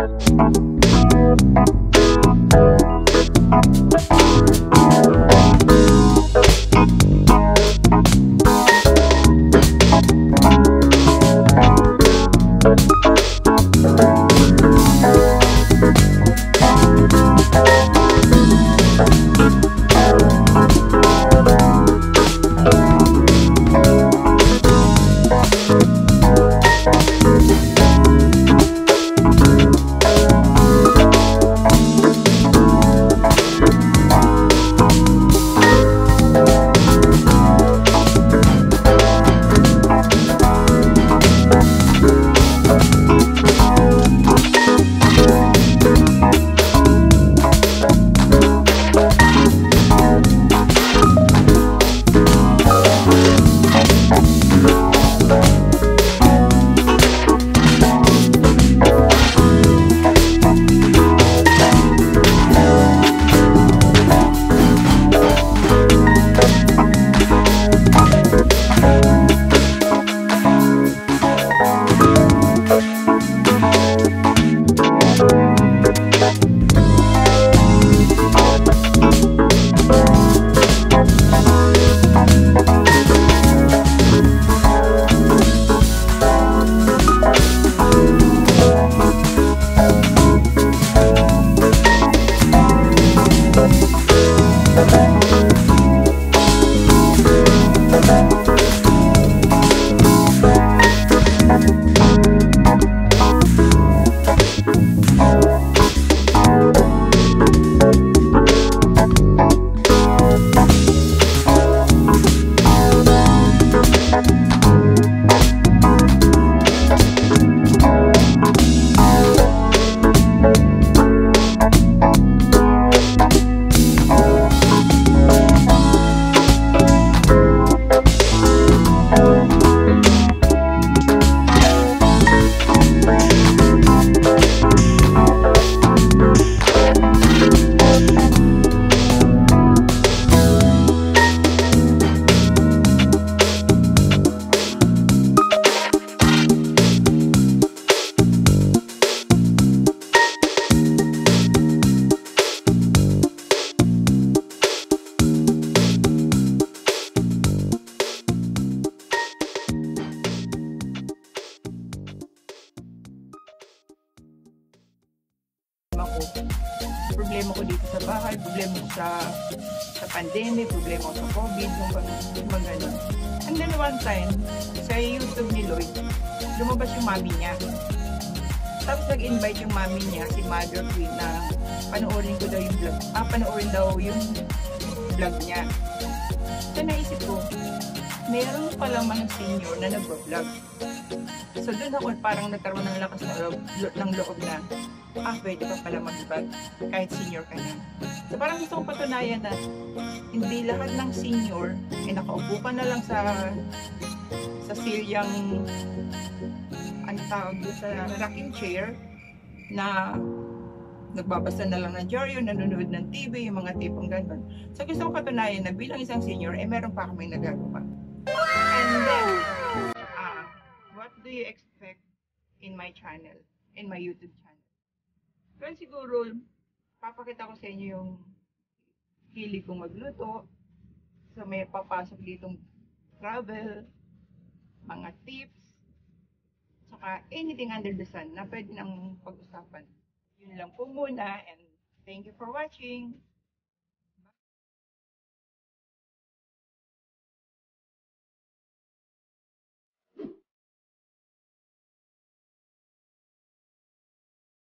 Problema ko dito sa bahay, problema ko sa pandemic, problema ko sa COVID, yung gano'n. And then one time, sa YouTube ni Lloyd, lumabas yung mami niya. Tapos nag-invite yung mami niya, si Mother Queen, na panoorin ko daw yung vlog. Panoorin daw yung vlog niya. So naisip ko, meron palang mga senior na nag-vlog. So doon ako parang nagkaroon ng lakas ng loob na, pwede pa pala mag-vlog kahit senior ka na. So parang gusto kong patunayan na hindi lahat ng senior ay nakaupo ka na lang sa silyang tawag sa rocking chair na nagbabasa na lang ng diaryo, nanonood ng TV, yung mga tipong gano'n. So gusto kong patunayan na bilang isang senior, meron pa kaming nagagawa. And then, what do you expect in my channel, in my YouTube channel? Well, siguro, papakita ko sa inyo yung hilig kong magluto. So, may papasok ditong travel, mga tips, saka anything under the sun na pwede nang pag-usapan. Yun lang po muna, and thank you for watching.